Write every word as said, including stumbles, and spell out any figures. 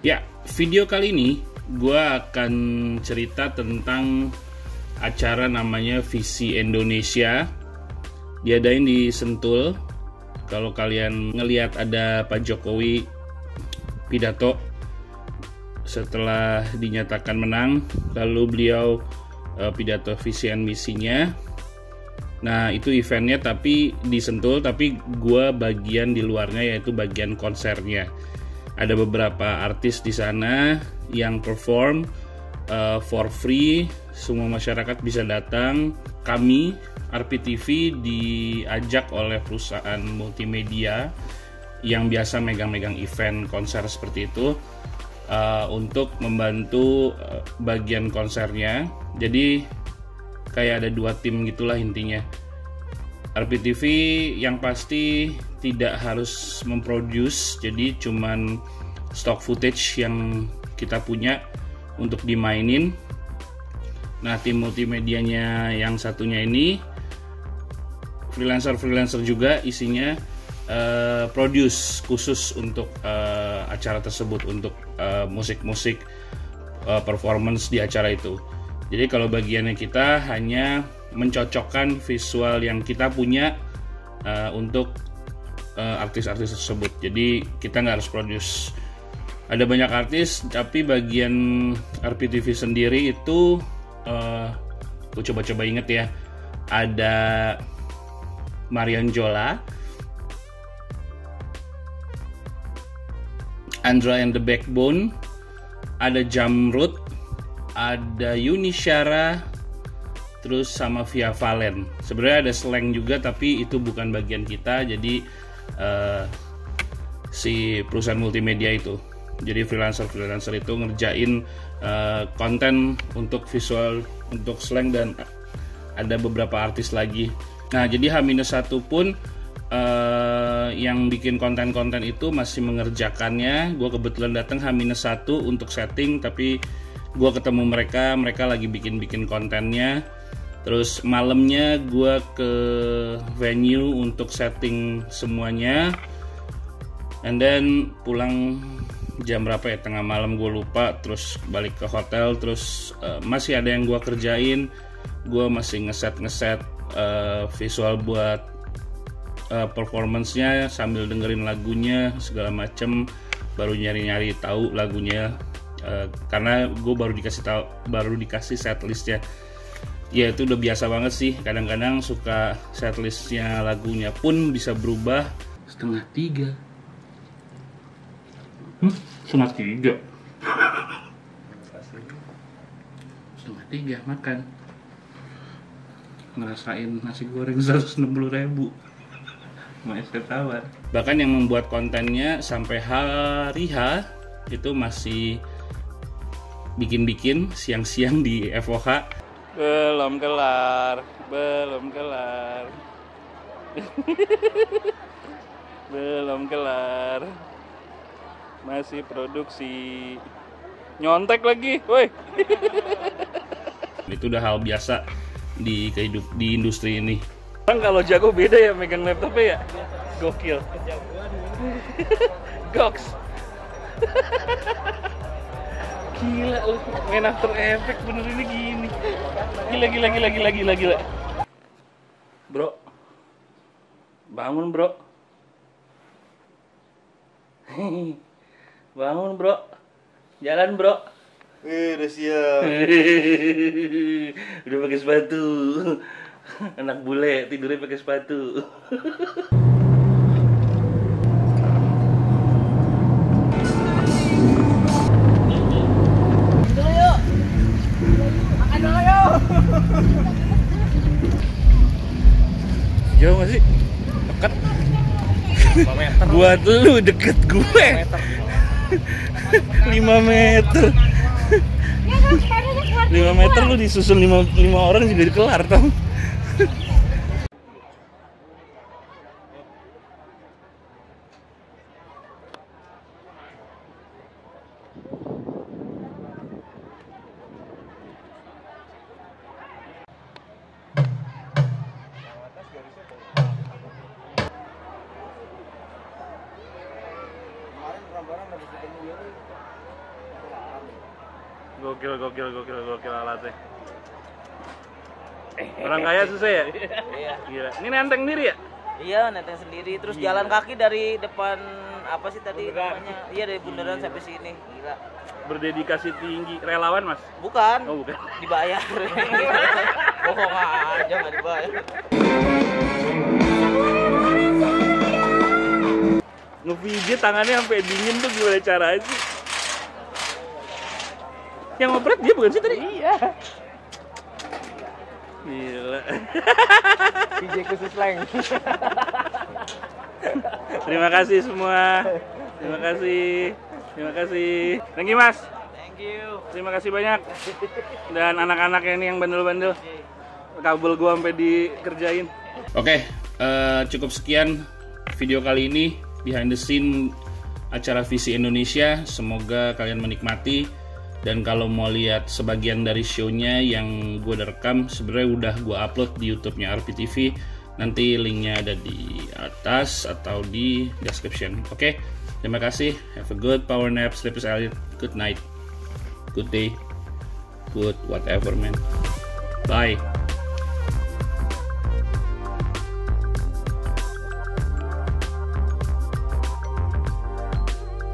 Ya, video kali ini gue akan cerita tentang acara namanya Visi Indonesia. Diadain di Sentul. Kalau kalian ngelihat ada Pak Jokowi pidato setelah dinyatakan menang, lalu beliau uh, pidato visi dan misinya. Nah, itu eventnya tapi di Sentul, tapi gue bagian di luarnya, yaitu bagian konsernya. Ada beberapa artis di sana yang perform uh, for free, semua masyarakat bisa datang. Kami R P T V diajak oleh perusahaan multimedia yang biasa megang-megang event konser seperti itu uh, untuk membantu uh, bagian konsernya. Jadi kayak ada dua tim gitulah intinya. R P T V yang pasti tidak harus memproduce, jadi cuman stock footage yang kita punya untuk dimainin. Nah, tim multimedianya yang satunya ini freelancer-freelancer juga, isinya uh, produce khusus untuk uh, acara tersebut, untuk uh, musik-musik uh, performance di acara itu. Jadi kalau bagiannya kita hanya mencocokkan visual yang kita punya uh, untuk uh, artis-artis tersebut. Jadi kita nggak harus produce. Ada banyak artis, tapi bagian R P T V sendiri itu uh, aku coba-coba inget ya. Ada Marian Jola, Andra and the Backbone, ada Jamrud, ada Yuni Syara, terus sama Via Valen. Sebenarnya ada Slang juga, tapi itu bukan bagian kita. Jadi uh, si perusahaan multimedia itu, jadi freelancer-freelancer itu ngerjain uh, konten untuk visual, untuk Slang, dan ada beberapa artis lagi. Nah, jadi H minus satu pun uh, yang bikin konten-konten itu masih mengerjakannya. Gue kebetulan datang H minus satu untuk setting, tapi gue ketemu mereka, mereka lagi bikin-bikin kontennya. Terus malamnya gue ke venue untuk setting semuanya, and then pulang jam berapa ya, tengah malam gue lupa. Terus balik ke hotel, terus uh, masih ada yang gue kerjain. Gue masih ngeset-ngeset uh, visual buat uh, performance-nya sambil dengerin lagunya segala macem, baru nyari-nyari tahu lagunya. Uh, karena gue baru dikasih tahu, baru dikasih setlistnya. Ya itu udah biasa banget sih. Kadang-kadang suka setlistnya lagunya pun bisa berubah. Setengah tiga. Hmm? Setengah tiga. Setengah tiga makan. Ngerasain nasi goreng seratus enam puluh ribu. Masih tawar. Bahkan yang membuat kontennya sampai hari H itu masih bikin-bikin siang-siang di F O H. Belum kelar, belum kelar. Belum kelar. Masih produksi. Nyontek lagi, woi. Itu udah hal biasa di kehidup di industri ini. Orang kalau jago beda ya megang laptopnya ya. Gokil. Goks. Gila lu, main After Effects bener ini gini. Gila gila gila gila gila gila. Bro. Bangun, Bro. Bangun, Bro. Jalan, Bro. Eh, udah siap. Udah pakai sepatu. Anak bule tidurnya pakai sepatu. Jauh gak sih? Deket. lima meter. Buat lu deket gue. lima meter. lima meter lu disusun lima orang juga dikelar tau. Kemarin barang-barang habis ketemu dia tuh Gokil, gokil, gokil, gokil alatnya. Orang kaya susah ya? Iya. Gila. Ini nenteng sendiri ya? Iya, nenteng sendiri. Terus Gila. jalan kaki dari depan apa sih tadi namanya? Iya, dari bundaran sampai sini. Gila. Berdedikasi tinggi, relawan mas? Bukan. Oh bukan. Dibayar. Bohong aja nggak dibayar. Ngepijit tangannya sampai dingin tuh gimana caranya sih? Yang ngoprek dia bukan sih tadi? Iya. Gila. D J khusus leng. Terima kasih semua. Terima kasih. Terima kasih. Thank you mas. Thank you. Terima kasih banyak. Dan anak-anak ini yang bandel-bandel. Kabel gua sampai dikerjain. Oke, eh, cukup sekian video kali ini behind the scene acara Visi Indonesia. Semoga kalian menikmati. Dan kalau mau lihat sebagian dari show-nya yang gue udah rekam, sebenarnya udah gue upload di YouTube-nya R P T V. Nanti linknya ada di atas atau di description. Oke, terima kasih. Have a good power nap, sleep is Elliot. Good night, good day, good whatever man. Bye.